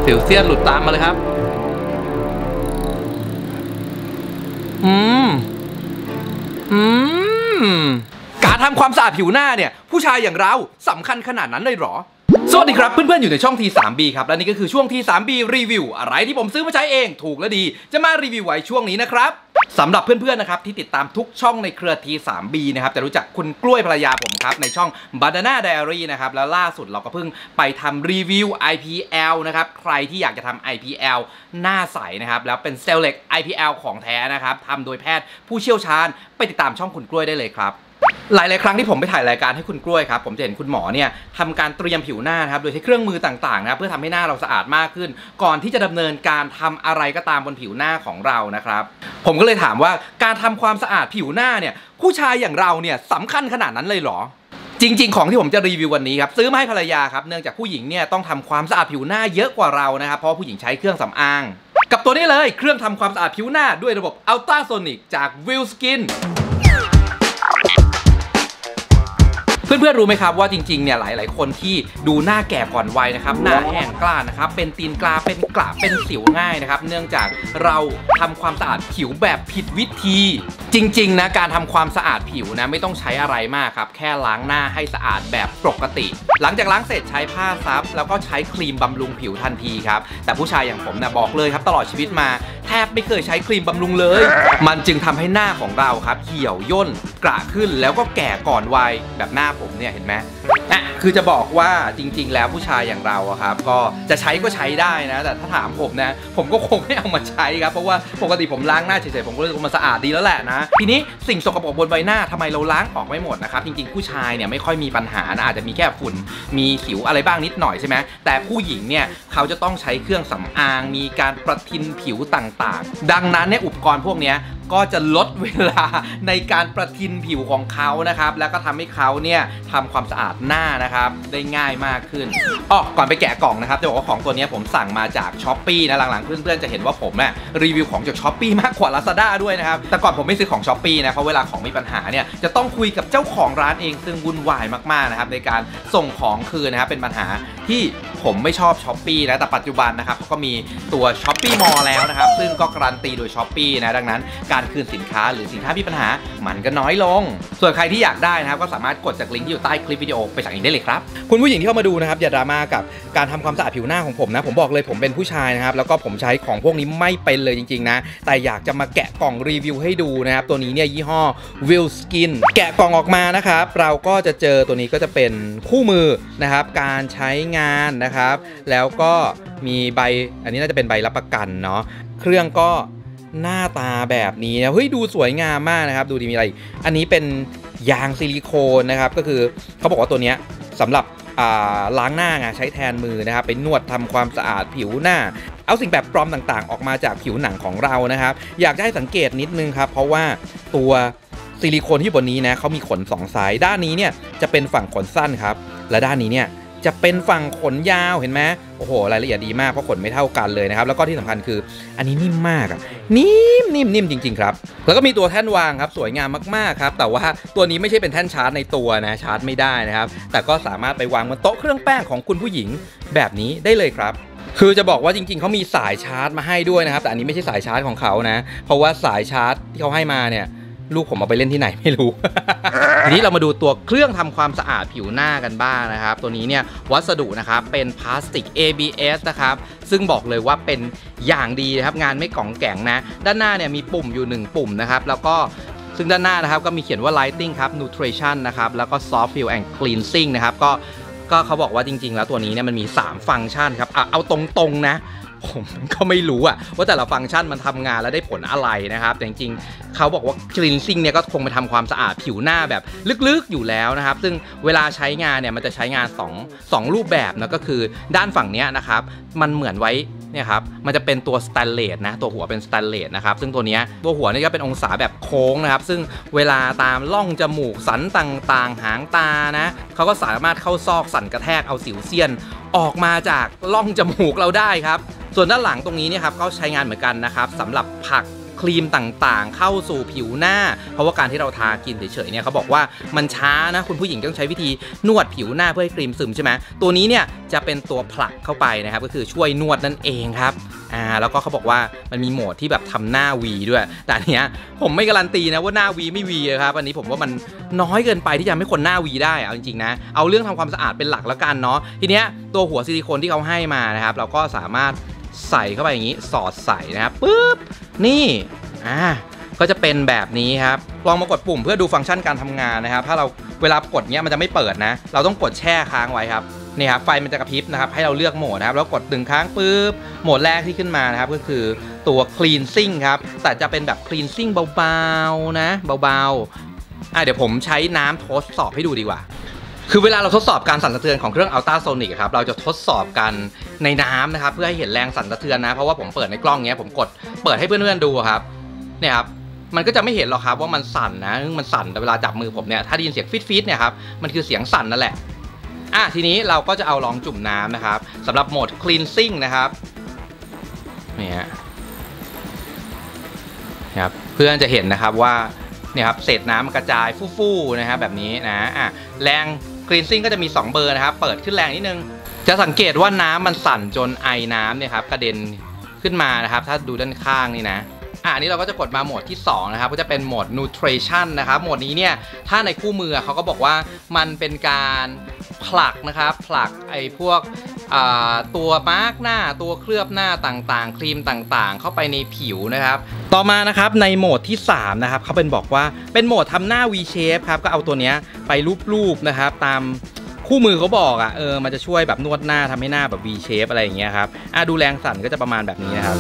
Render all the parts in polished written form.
สิวเซียนหลุดตามมาเลยครับการทำความสะอาดผิวหน้าเนี่ยผู้ชายอย่างเราสำคัญขนาดนั้นเลยหรอสวัสดีครับเพื่อนๆอยู่ในช่อง T3B ครับและนี่ก็คือช่วง T3B รีวิวอะไรที่ผมซื้อมาใช้เองถูกและดีจะมารีวิวไว้ช่วงนี้นะครับสำหรับเพื่อนๆนะครับที่ติดตามทุกช่องในเครือ T3B นะครับจะรู้จักคุณกล้วยภรรยาผมครับในช่อง Banana Diary นะครับแล้วล่าสุดเราก็เพิ่งไปทำรีวิว IPL นะครับใครที่อยากจะทำ IPL หน้าใสนะครับแล้วเป็นเซลเล็ก IPL ของแท้นะครับทำโดยแพทย์ผู้เชี่ยวชาญไปติดตามช่องคุณกล้วยได้เลยครับหลายๆครั้งที่ผมไปถ่ายรายการให้คุณกล้วยครับผมจะเห็นคุณหมอเนี่ยทำการเตรียมผิวหน้าครับโดยใช้เครื่องมือต่างๆนะครับเพื่อทำให้หน้าเราสะอาดมากขึ้นก่อนที่จะดำเนินการทำอะไรก็ตามบนผิวหน้าของเรานะครับผมก็เลยถามว่าการทำความสะอาดผิวหน้าเนี่ยผู้ชายอย่างเราเนี่ยสำคัญขนาดนั้นเลยเหรอจริงๆของที่ผมจะรีวิววันนี้ครับซื้อมาให้ภรรยาครับเนื่องจากผู้หญิงเนี่ยต้องทำความสะอาดผิวหน้าเยอะกว่าเรานะครับเพราะผู้หญิงใช้เครื่องสำอางกับตัวนี้เลยเครื่องทำความสะอาดผิวหน้าด้วยระบบ Ultrasonic จาก Wilskinเพื่อนๆรู้ไหมครับว่าจริงๆเนี่ยหลายๆคนที่ดูหน้าแก่ก่อนวัยนะครับหน้าแห้งกล้านนะครับเป็นตีนกลาเป็นกระเป็นสิวง่ายนะครับเนื่องจากเราทำความสะอาดผิวแบบผิดวิธีจริงๆนะการทำความสะอาดผิวนะไม่ต้องใช้อะไรมากครับแค่ล้างหน้าให้สะอาดแบบปกติหลังจากล้างเสร็จใช้ผ้าซับแล้วก็ใช้ครีมบำรุงผิวทันทีครับแต่ผู้ชายอย่างผมนะบอกเลยครับตลอดชีวิตมาแทบไม่เคยใช้ครีมบำรุงเลยมันจึงทำให้หน้าของเราครับเหี่ยวย่นกระขึ้นแล้วก็แก่ก่อนวัยแบบหน้าผมเนี่ยเห็นไหมคือจะบอกว่าจริงๆแล้วผู้ชายอย่างเราครับก็จะใช้ก็ใช้ได้นะแต่ถ้าถามผมนะผมก็คงไม่เอามาใช้ครับเพราะว่าปกติผมล้างหน้าเฉยๆผมก็รู้สึกว่ามันสะอาดดีแล้วแหละนะทีนี้สิ่งสกปรกบนใบหน้าทำไมเราล้างออกไม่หมดนะครับจริงๆผู้ชายเนี่ยไม่ค่อยมีปัญหานะอาจจะมีแค่ฝุ่นมีสิวอะไรบ้างนิดหน่อยใช่ไหมแต่ผู้หญิงเนี่ยเขาจะต้องใช้เครื่องสำอางมีการประทินผิวต่างๆดังนั้นเนี่ยอุปกรณ์พวกนี้ก็จะลดเวลาในการประทินผิวของเขานะครับแล้วก็ทำให้เขาเนี่ยทำความสะอาดหน้านะครับได้ง่ายมากขึ้นก่อนไปแกะกล่องนะครับจะบอกว่าของตัวนี้ผมสั่งมาจาก Shopee นะหลังๆเพื่อนๆจะเห็นว่าผมเนี่ยรีวิวของจาก Shopee มากกว่า Lazada ด้วยนะครับแต่ก่อนผมไม่ซื้อของ Shopee นะเพราะเวลาของมีปัญหาเนี่ยจะต้องคุยกับเจ้าของร้านเองซึ่งวุ่นวายมากๆนะครับในการส่งของคืนนะครับเป็นปัญหาที่ผมไม่ชอบ Shopee นะแต่ปัจจุบันนะครับก็มีตัว Shopee Mall แล้วนะครับซึ่งก็การันตีโดย Shopee นะดังนั้นการคืนสินค้าหรือสินค้ามีปัญหามันก็น้อยลงส่วนใครที่อยากได้นะครับก็สามารถกดจากลิงก์ที่อยู่ใต้คลิปวิดีโอไปสั่งเองได้เลยครับคุณผู้หญิงที่เข้ามาดูนะครับอย่าดราม่ากับการทำความสะอาดผิวหน้าของผมนะผมบอกเลยผมเป็นผู้ชายนะครับแล้วก็ผมใช้ของพวกนี้ไม่เป็นเลยจริงๆนะแต่อยากจะมาแกะกล่องรีวิวให้ดูนะครับตัวนี้เนี่ยยี่ห้อ Wilskin แกะกล่องออกมานะครับเราก็จะเจอตัวนี้ก็จะเป็นคู่มือนะครับการใช้งานนะครับแล้วก็มีใบอันนี้น่าจะเป็นใบรับประกันเนาะเครื่องก็หน้าตาแบบนี้นะเฮ้ยดูสวยงามมากนะครับดูดีมีอะไรอันนี้เป็นยางซิลิโคนนะครับก็คือเขาบอกว่าตัวนี้สำหรับล้างหน้าไงใช้แทนมือนะครับไปนวดทำความสะอาดผิวหน้าเอาสิ่งแบบปลอมต่างๆออกมาจากผิวหนังของเรานะครับอยากให้สังเกตนิดนึงครับเพราะว่าตัวซิลิโคนที่บนนี้นะเขามีขน2สายด้านนี้เนี่ยจะเป็นฝั่งขนสั้นครับและด้านนี้เนี่ยจะเป็นฝั่งขนยาวเห็นไหมโอ้โหรายละเอียดดีมากเพราะขนไม่เท่ากันเลยนะครับแล้วก็ที่สำคัญคืออันนี้นิ่มมากอะนิ่มจริงๆครับแล้วก็มีตัวแท่นวางครับสวยงามมากๆครับแต่ว่าตัวนี้ไม่ใช่เป็นแท่นชาร์จในตัวนะชาร์จไม่ได้นะครับแต่ก็สามารถไปวางบนโต๊ะเครื่องแป้งของคุณผู้หญิงแบบนี้ได้เลยครับคือจะบอกว่าจริงๆเขามีสายชาร์จมาให้ด้วยนะครับแต่อันนี้ไม่ใช่สายชาร์จของเขานะเพราะว่าสายชาร์จที่เขาให้มาเนี่ยลูกผมเอาไปเล่นที่ไหนไม่รู้ ทีนี้เรามาดูตัวเครื่องทำความสะอาดผิวหน้ากันบ้างนะครับตัวนี้เนี่ยวัสดุนะครับเป็นพลาสติก ABS นะครับซึ่งบอกเลยว่าเป็นอย่างดีนะครับงานไม่กล่องแก่งนะด้านหน้าเนี่ยมีปุ่มอยู่1ปุ่มนะครับแล้วก็ซึ่งด้านหน้านะครับก็มีเขียนว่า Lighting ครับ Nutrition นะครับแล้วก็ Soft Feel and Cleansing นะครับก็เขาบอกว่าจริงๆแล้วตัวนี้เนี่ยมันมี3ฟังก์ชันครับเอาตรงๆนะผมก็ไม่รู้ว่าแต่ละฟังก์ชันมันทำงานแล้วได้ผลอะไรนะครับแต่จริงๆเขาบอกว่า cleansing เนี่ยก็คงไปทำความสะอาดผิวหน้าแบบลึกๆอยู่แล้วนะครับซึ่งเวลาใช้งานเนี่ยมันจะใช้งาน2รูปแบบนะก็คือด้านฝั่งนี้นะครับมันเหมือนไว้เนี่ยครับมันจะเป็นตัวสแตนเลสนะตัวหัวเป็นสแตนเลสนะครับซึ่งตัวนี้ตัวหัวนี่ก็เป็นองศาแบบโค้งนะครับซึ่งเวลาตามร่องจมูกสันต่างๆหางตานะเขาก็สามารถเข้าซอกสั่นกระแทกเอาสิวเซียนออกมาจากร่องจมูกเราได้ครับส่วนด้านหลังตรงนี้เนี่ยครับก็ใช้งานเหมือนกันนะครับสำหรับผลักครีมต่างๆเข้าสู่ผิวหน้าเพราะว่าการที่เราทากินเฉยๆเนี่ยเขาบอกว่ามันช้านะคุณผู้หญิงต้องใช้วิธีนวดผิวหน้าเพื่อให้ครีมซึมใช่ไหมตัวนี้เนี่ยจะเป็นตัวผลักเข้าไปนะครับก็คือช่วยนวดนั่นเองครับแล้วก็เขาบอกว่ามันมีโหมดที่แบบทำหน้า V ด้วยแต่อันเนี้ยผมไม่การันตีนะว่าหน้า V ไม่ V ครับอันนี้ผมว่ามันน้อยเกินไปที่จะทำให้คนหน้า V ได้เอาจริงๆนะเอาเรื่องทำความสะอาดเป็นหลักแล้วกันเนาะทีเนี้ยตัวหัวซิลิโคนที่เขาให้มานะครับเราก็สามารถใส่เข้าไปอย่างนี้สอดใส่นะครับปึ๊บนี่ก็จะเป็นแบบนี้ครับลองมากดปุ่มเพื่อดูฟังก์ชันการทำงานนะครับถ้าเราเวลากดเนี้ยมันจะไม่เปิดนะเราต้องกดแช่ค้างไว้ครับนี่ครับไฟมันจะกระพริบนะครับให้เราเลือกโหมดนะครับแล้วกด1ครั้งปึ๊บโหมดแรกที่ขึ้นมานะครับก็คือตัว cleansing ครับแต่จะเป็นแบบ cleansing เบาๆนะเบาๆเดี๋ยวผมใช้น้ำทดสอบให้ดูดีกว่าคือเวลาเราทดสอบการสั่นสะเทือนของเครื่อง Ultrasonic ครับเราจะทดสอบกันในน้ำนะครับเพื่อให้เห็นแรงสั่นสะเทือนนะเพราะว่าผมเปิดในกล้องเนี้ยผมกดเปิดให้เพื่อนๆดูครับเนี่ยครับมันก็จะไม่เห็นหรอกครับว่ามันสั่นนะมันสั่นแต่เวลาจับมือผมเนี่ยถ้าได้ยินเสียงฟีดๆเนี่ยครับมันคือเสียงสั่นนั่นแหละทีนี้เราก็จะเอาลองจุ่มน้ำนะครับสำหรับโหมด cleansing นะครับนี่ครับเพื่อนจะเห็นนะครับว่าเนี่ยครับเศษน้ำมันกระจายฟู่ๆนะครับแบบนี้นะแรง cleansing ก็จะมี2เบอร์นะครับเปิดขึ้นแรงนิดนึงจะสังเกตว่าน้ำมันสั่นจนไอน้ำเนี่ยครับกระเด็นขึ้นมานะครับถ้าดูด้านข้างนี่นะอันนี้เราก็จะกดมาโหมดที่2นะครับก็จะเป็นโหมด nutrition นะครับโหมดนี้เนี่ยถ้าในคู่มือเขาก็บอกว่ามันเป็นการผลักนะครับผลักไอ้พวกตัวมาร์กหน้าตัวเคลือบหน้าต่างๆครีมต่างๆเข้าไปในผิวนะครับต่อมานะครับในโหมดที่3นะครับเขาเป็นบอกว่าเป็นโหมดทำหน้า V shape ครับก็เอาตัวเนี้ยไปรูปๆนะครับตามคู่มือเขาบอกมันจะช่วยแบบนวดหน้าทำให้หน้าแบบ V shape อะไรอย่างเงี้ยครับดูแรงสั่นก็จะประมาณแบบนี้นะครับ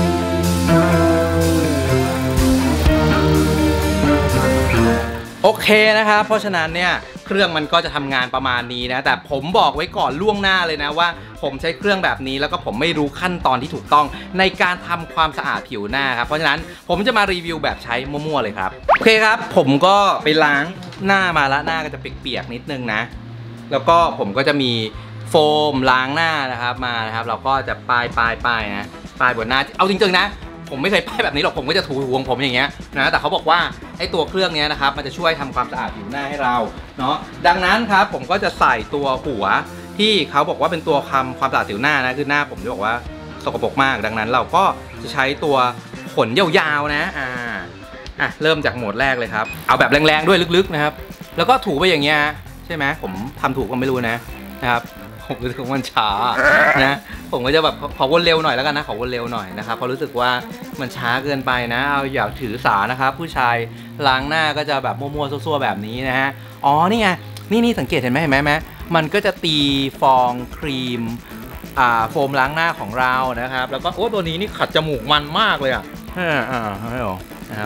โอเคนะครับเพราะฉะนั้นเนี่ยเครื่องมันก็จะทำงานประมาณนี้นะแต่ผมบอกไว้ก่อนล่วงหน้าเลยนะว่าผมใช้เครื่องแบบนี้แล้วก็ผมไม่รู้ขั้นตอนที่ถูกต้องในการทำความสะอาดผิวหน้าครับเพราะฉะนั้นผมจะมารีวิวแบบใช้มั่วๆเลยครับโอเคครับผมก็ไปล้างหน้ามาแล้วหน้าก็จะเปียกๆนิดนึงนะแล้วก็ผมก็จะมีโฟมล้างหน้านะครับมานะครับเราก็จะป้ายนะป้ายบนหน้าเอาจริงๆนะผมไม่เคยป้ายแบบนี้หรอกผมก็จะถูของผมอย่างเงี้ยนะแต่เขาบอกว่าไอ้ตัวเครื่องนี้นะครับมันจะช่วยทำความสะอาดผิวหน้าให้เราเนาะดังนั้นครับผมก็จะใส่ตัวหัวที่เขาบอกว่าเป็นตัวความสะอาดผิวหน้านะคือหน้าผมจะบอกว่าสกปรกมากดังนั้นเราก็จะใช้ตัวขนยาวๆนะเริ่มจากโหมดแรกเลยครับเอาแบบแรงๆด้วยลึกๆนะครับแล้วก็ถูไปอย่างเงี้ยใช่ไหมผมทำถูกก็ไม่รู้นะครับผมรู้สึกว่ามันช้านะผมก็จะแบบขอวนเร็วหน่อยแล้วกันนะขอวนเร็วหน่อยนะครับเพราะรู้สึกว่ามันช้าเกินไปนะเอาอย่าถือสานะครับผู้ชายล้างหน้าก็จะแบบมั่วๆซั่วๆแบบนี้นะฮะนี่ไงนี่สังเกตเห็นไหมมันก็จะตีฟองครีมโฟมล้างหน้าของเรานะครับแล้วก็ตัวนี้นี่ขัดจมูกมันมากเลยให้หรอนะครับ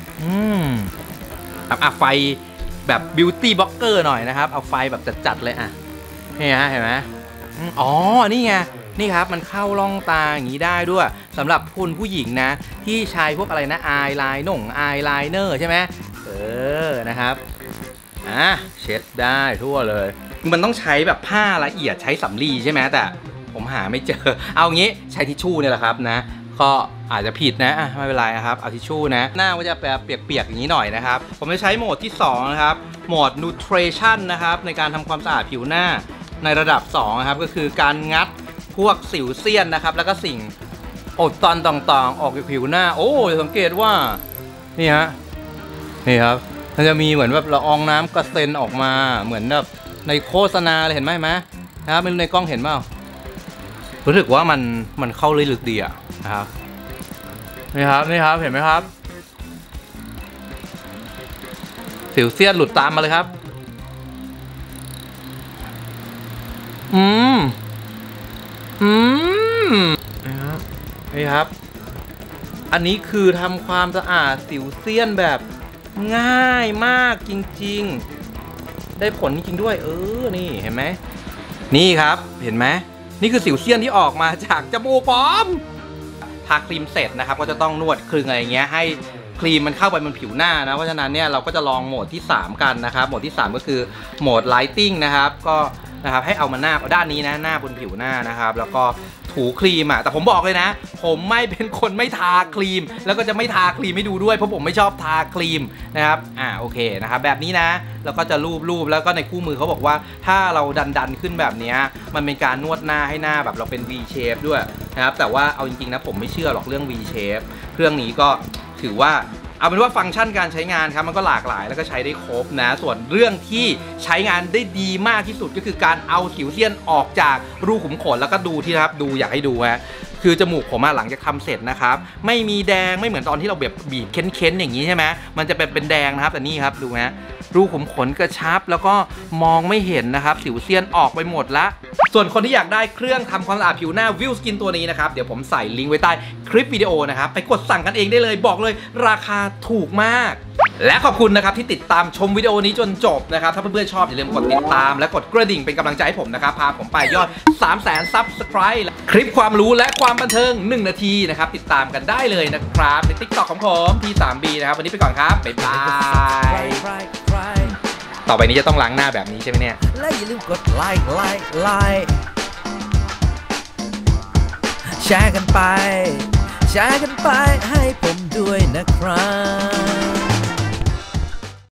ไฟแบบบิวตี้บล็อกเกอร์หน่อยนะครับเอาไฟแบบจัดๆเลยนี่ฮะเห็นไหมนี่ไงนี่ครับมันเข้าร่องตาอย่างนี้ได้ด้วยสำหรับคุณผู้หญิงนะที่ใช้พวกอะไรนะอายไลน์อายไลเนอร์ใช่ไหมนะครับเช็ดได้ทั่วเลยมันต้องใช้แบบผ้าละเอียดใช้สำลีใช่ไหมแต่ผมหาไม่เจอเอางี้ใช้ทิชชู่เนี่ยแหละครับนะก็อาจจะผิดนะไม่เป็นไรนะครับเอาทิชชู่นะหน้ามันจะแบบเปียกๆอย่างนี้หน่อยนะครับผมจะใช้โหมดที่2นะครับโหมด nutrition นะครับในการทำความสะอาดผิวหน้าในระดับ2นะครับก็คือการงัดพวกสิวเซียนนะครับแล้วก็สิ่งอุดตันต่างๆออกจากผิวหน้าสังเกตว่านี่ครับมันจะมีเหมือนแบบละอองน้ำกระเซ็นออกมาเหมือนแบบในโฆษณาเลยเห็นไหมนะครับในกล้องเห็นเปล่ารู้สึกว่ามันเข้าลึกดีนะครับนี่ครับเห็นไหมครับสิวเซียนหลุดตามมาเลยครับนี่ครับอันนี้คือทำความสะอาดสิวเซียนแบบง่ายมากจริงๆได้ผลจริงๆด้วยนี่เห็นไหมนี่ครับเห็นไหมนี่คือสิวเซียนที่ออกมาจากจมูกผมทาครีมเสร็จนะครับก็จะต้องนวดคลึงอะไรเงี้ยให้ครีมมันเข้าไปบนผิวหน้านะเพราะฉะนั้นเนี่ยเราก็จะลองโหมดที่3กันนะครับโหมดที่3ก็คือโหมด Lighting นะครับก็นะครับให้เอามาหน้าด้านนี้นะหน้าบนผิวหน้านะครับแล้วก็ถูครีมอ่ะแต่ผมบอกเลยนะผมไม่เป็นคนไม่ทาครีมแล้วก็จะไม่ทาครีมให้ดูด้วยเพราะผมไม่ชอบทาครีมนะครับโอเคนะครับแบบนี้นะแล้วก็จะรูปแล้วก็ในคู่มือเขาบอกว่าถ้าเราดันขึ้นแบบนี้มันเป็นการนวดหน้าให้หน้าแบบเราเป็น V shape ด้วยนะครับแต่ว่าเอาจริงๆนะผมไม่เชื่อหรอกเรื่อง V shape เครื่องนี้ก็ถือว่าเอาเป็นว่าฟังก์ชันการใช้งานครับมันก็หลากหลายแล้วก็ใช้ได้ครบนะส่วนเรื่องที่ใช้งานได้ดีมากที่สุดก็คือการเอาสิวเซียนออกจากรูขุมขนแล้วก็ดูที่นะครับดูอยากให้ดูฮะคือจมูกผมหลังจากทำเสร็จนะครับไม่มีแดงไม่เหมือนตอนที่เราแบบบีบเค้นๆอย่างนี้ใช่ไหมมันจะเป็นแดงนะครับแต่นี่ครับดูฮะรูขุมขนกระชับแล้วก็มองไม่เห็นนะครับสิวเซียนออกไปหมดละส่วนคนที่อยากได้เครื่องทำความสะอาดผิวหน้าวิวสกินตัวนี้นะครับเดี๋ยวผมใส่ลิงก์ไว้ใต้คลิปวิดีโอนะครับไปกดสั่งกันเองได้เลยบอกเลยราคาถูกมากและขอบคุณนะครับที่ติดตามชมวิดีโอนี้จนจบนะครับถ้าเพื่อนๆชอบอย่าลืมกดติดตามและกดกระดิ่งเป็นกำลังใจให้ผมนะครับพาผมไปยอด 300,000 Subscribe คลิปความรู้และความบันเทิง1 นาทีนะครับติดตามกันได้เลยนะครับใน TikTok ของผมที่ 3B นะครับวันนี้ไปก่อนครับบ๊ายบายต่อไปนี้จะต้องล้างหน้าแบบนี้ใช่ไหมเนี่ยและอย่าลืมกดไลค์แชร์กันไปให้ผมด้วยนะครับ